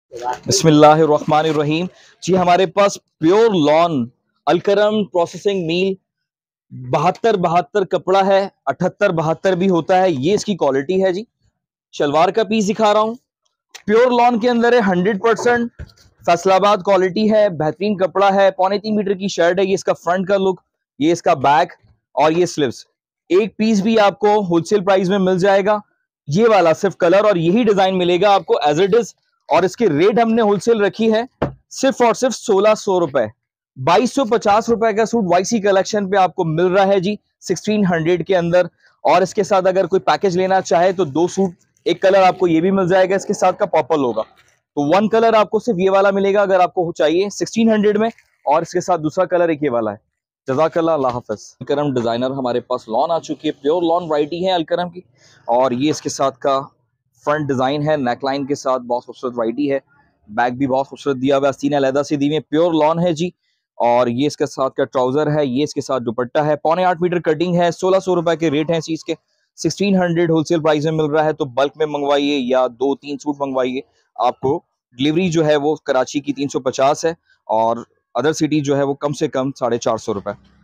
बिस्मिल्लाहिर्रहमानिर्रहीम। जी हमारे पास pure lawn Alkaram processing mill 72 कपड़ा है, 78 72 भी होता है। ये इसकी क्वालिटी है जी। शलवार का पीस दिखा रहा हूँ, प्योर लॉन के अंदर है, 100% फैसलाबाद क्वालिटी है, बेहतरीन कपड़ा है। 3.25 मीटर की शर्ट है। ये इसका फ्रंट का लुक, ये इसका बैक और ये स्लीव्स। एक पीस भी आपको होलसेल प्राइस में मिल जाएगा। ये वाला सिर्फ कलर और यही डिजाइन मिलेगा आपको एज इट इज। और इसकी रेट हमने होलसेल रखी है सिर्फ और सिर्फ 1600 रुपए। 2250 रुपए का सूट वाईसी कलेक्शन पे आपको मिल रहा है जी, 1600 के अंदर। और इसके साथ अगर कोई पैकेज लेना चाहे तो 2 सूट, एक कलर आपको ये भी मिल जाएगा, इसके साथ का पर्पल होगा। तो 1 कलर आपको सिर्फ ये वाला मिलेगा अगर आपको चाहिए 1600 में, और इसके साथ दूसरा कलर एक ये वाला है। जज़ाकल्लाह, अल्लाह हाफ़िज़। अलकरम डिजाइनर हमारे पास लॉन आ चुकी है, प्योर लॉन वैरायटी है अलकरम की। और ये इसके साथ का फ्रंट डिजाइन है, नेकलाइन के साथ बहुत खूबसूरत वैरायटी है। बैक भी बहुत खूबसूरत दिया हुआ है, आस्तीन अलहदा से दी हुई है, प्योर लॉन है जी। और ये इसके साथ का ट्राउजर है, ये इसके साथ दुपट्टा है। 8.25 मीटर कटिंग है, 1600 रुपए के रेट है इस चीज के। 1600 होलसेल प्राइस में मिल रहा है। तो बल्क में मंगवाइए या 2 3 सूट मंगवाइए, आपको डिलीवरी जो है वो कराची की 350 है, और अदर सिटी जो है वो कम से कम 450 रुपए।